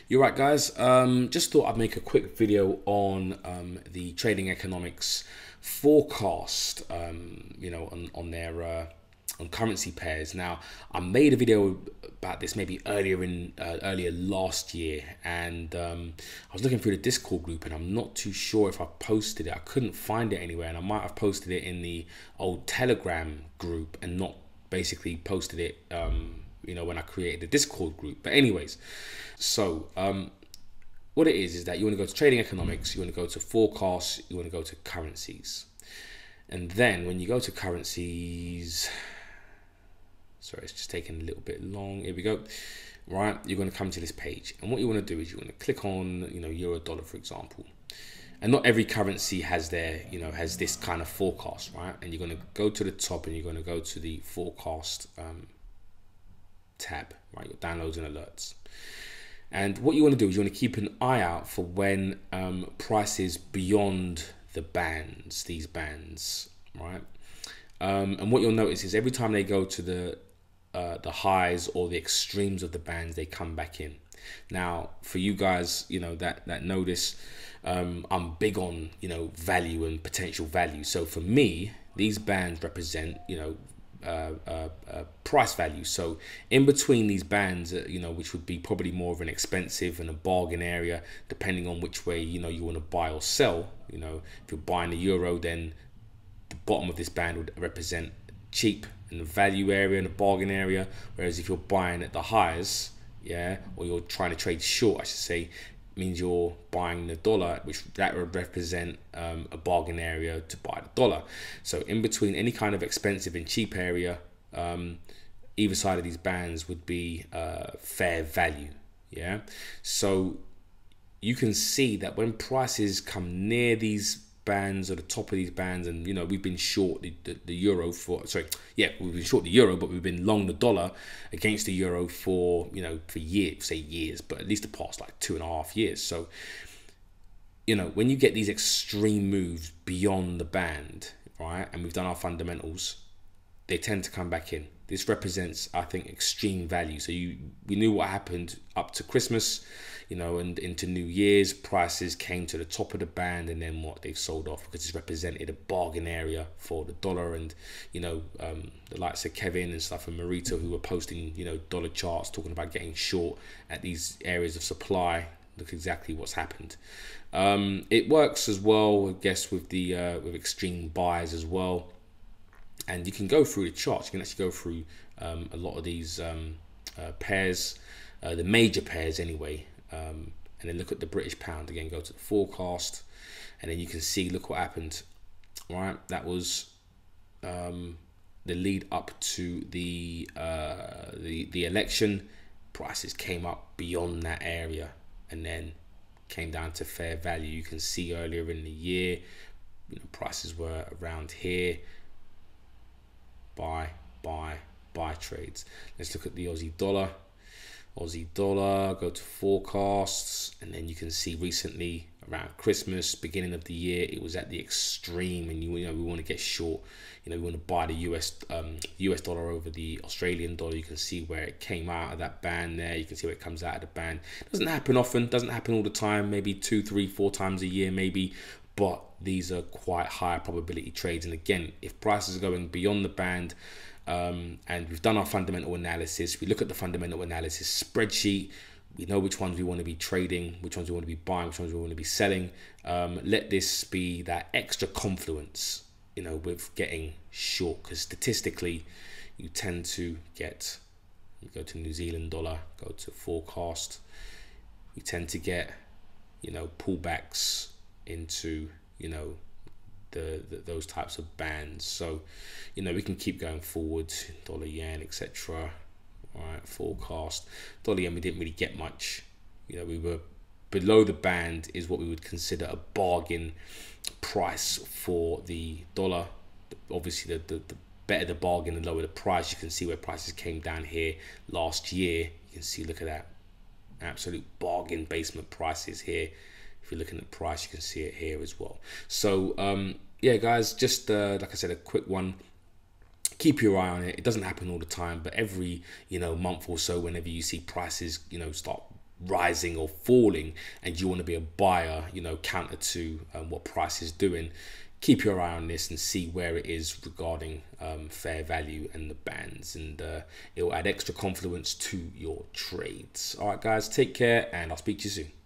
You're right, guys. Just thought I'd make a quick video on the Trading Economics forecast. On their on currency pairs. Now, I made a video about this maybe earlier last year, and I was looking through the Discord group, and I'm not too sure if I posted it. I couldn't find it anywhere, and I might have posted it in the old Telegram group and not basically posted it. When I created the Discord group. But anyways, so what it is that you want to go to Trading Economics, you want to go to forecasts, you want to go to currencies. And then when you go to currencies, sorry, it's just taking a little bit long. Here we go. Right, you're going to come to this page. And what you want to do is you want to click on, euro dollar, for example. And not every currency has has this kind of forecast, right? And you're going to go to the top and you're going to go to the forecast tab, right? Your downloads and alerts. And what you want to do is you want to keep an eye out for when prices beyond the bands, these bands, right? And what you'll notice is every time they go to the highs or the extremes of the bands, they come back in. Now, for you guys, that notice, I'm big on value and potential value. So for me, these bands represent price value. So in between these bands, which would be probably more of an expensive and a bargain area, depending on which way you want to buy or sell. If you're buying the euro, then the bottom of this band would represent cheap in the value area and the bargain area. Whereas if you're buying at the highs, or you're trying to trade short, I should say, means you're buying the dollar, which that would represent a bargain area to buy the dollar. So in between any kind of expensive and cheap area, either side of these bands would be fair value. So you can see that when prices come near these bands or the top of these bands, and we've been short the euro we've been short the euro, but we've been long the dollar against the euro for years, but at least the past like 2.5 years. So when you get these extreme moves beyond the band, right, and we've done our fundamentals, they tend to come back in. This represents, I think, extreme value. So we knew what happened up to Christmas, and into New Year's, prices came to the top of the band, and then they've sold off because it's represented a bargain area for the dollar. And the likes of Kevin and stuff and Marito, who were posting dollar charts talking about getting short at these areas of supply. Look exactly what's happened. It works as well, I guess, with the with extreme buys as well. And you can go through the charts. You can actually go through a lot of these pairs, the major pairs anyway, and then look at the British pound again. Go to the forecast, and then you can see, look what happened. Right, that was the lead up to the election. Prices came up beyond that area, and then came down to fair value. You can see earlier in the year, prices were around here. Buy trades. Let's look at the Aussie dollar. Go to forecasts, and then you can see recently around Christmas, beginning of the year, it was at the extreme, and we want to get short. We want to buy the US dollar over the Australian dollar. You can see where it came out of that band there. You can see where it comes out of the band. Doesn't happen often, doesn't happen all the time, maybe 2, 3, 4 times a year maybe, but these are quite high probability trades. And again, if prices are going beyond the band, and we've done our fundamental analysis, we look at the fundamental analysis spreadsheet, we know which ones we want to be trading, which ones we want to be buying, which ones we want to be selling. Let this be that extra confluence, with getting short, because statistically you tend to get, you go to New Zealand dollar, go to forecast, we tend to get pullbacks into those types of bands. So we can keep going forward, dollar yen, etc. All right, forecast dollar yen, we didn't really get much. We were below the band, is what we would consider a bargain price for the dollar. Obviously the better the bargain, the lower the price. You can see where prices came down here last year. You can see, look at that, absolute bargain basement prices here. If you're looking at price, you can see it here as well. So yeah, guys, just like I said, a quick one. Keep your eye on it. It doesn't happen all the time, but every month or so, whenever you see prices start rising or falling, and you want to be a buyer, you know, counter to what price is doing, keep your eye on this and see where it is regarding fair value and the bands, and it will add extra confluence to your trades. All right, guys, take care, and I'll speak to you soon.